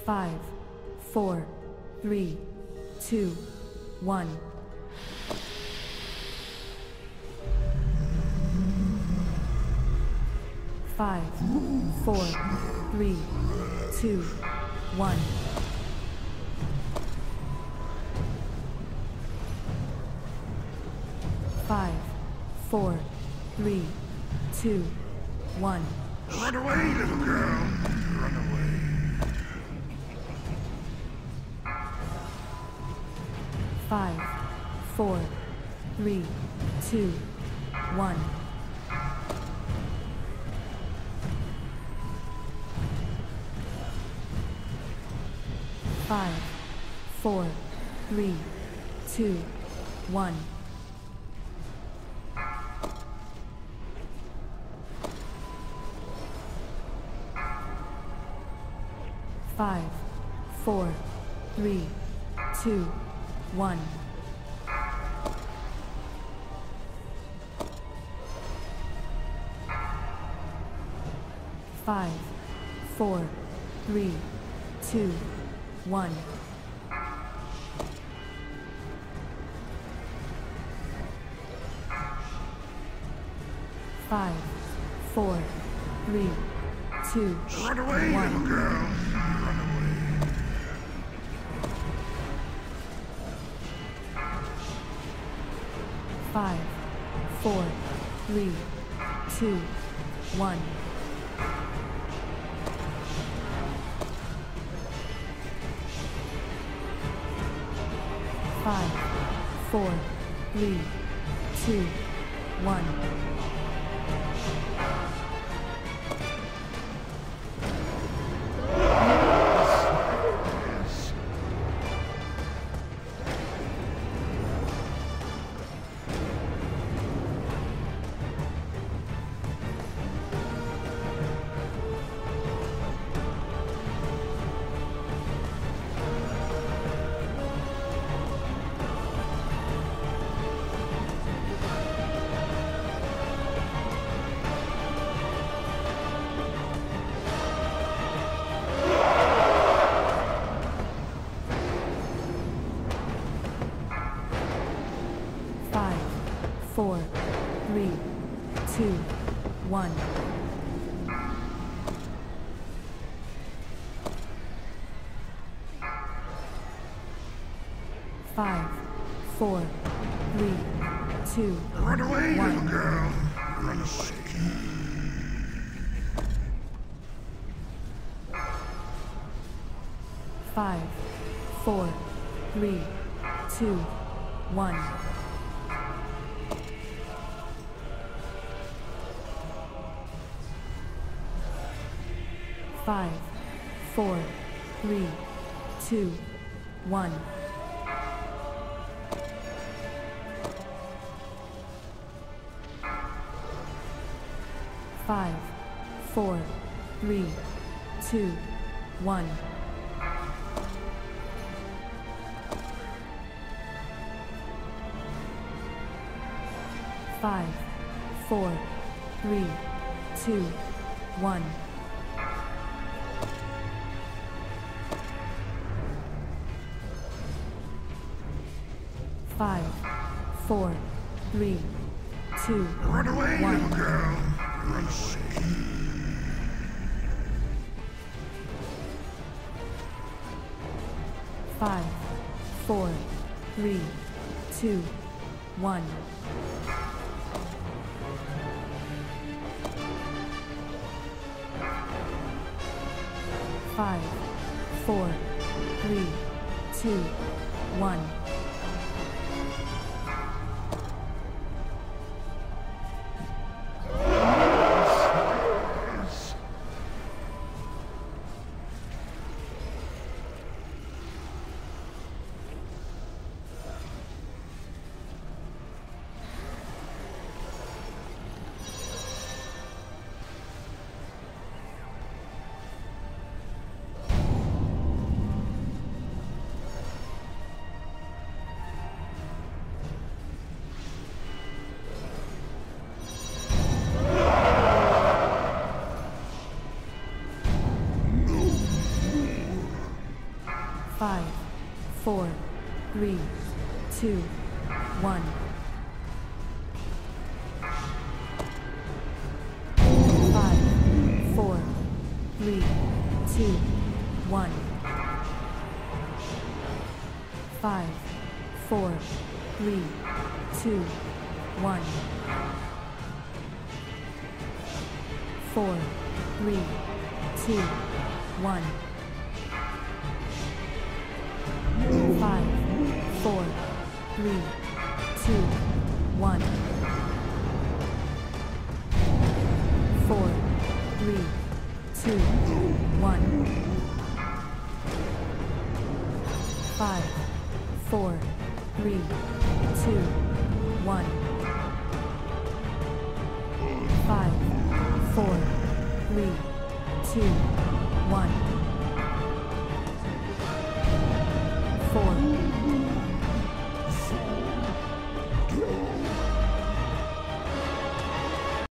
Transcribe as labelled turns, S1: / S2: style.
S1: 5, 4, 3, 2, 1. Five, four, three, two, one. Five, four, three, two, one.
S2: Run away, little girl. Run away.
S1: 5, 4, 3, 2, 1. 5, 4, 3, 2, 1. 5, 4, 3, 2, 1. 5, 4, 3, 2, 1. 5, 4, 3, 2,
S2: Run away,
S1: 1.
S2: little girl. Run away.
S1: 5, 4, 3, 2, 1. 5, 4, 3, 2, 1. 5, 4, 3, 2, 1. 5, 4, 3, 2,
S2: Run away,
S1: 1.
S2: little girl. Run away.
S1: 5, 4, 3, 2, 1. 5, 4, 3, 2, 1. 5, 4, 3, 2, 1. 5, 4, 3, 2, 1. 5, 4, 3, 2,
S2: Run away,
S1: 1.
S2: little girl. Run away.
S1: 5, 4, 3, 2, 1. 5, 4, 3, 2, 1. 5, 5, 4, 3, 2, 1. 5, 4, 3, 2, 1. 5, 4, 3, 2, 1. 4, 3, 2, 1. 5, 4, 3, 2, 1. 4, 3, 2, 1. 5, 4, 3, 2, 1. 5, 4, 3, 2,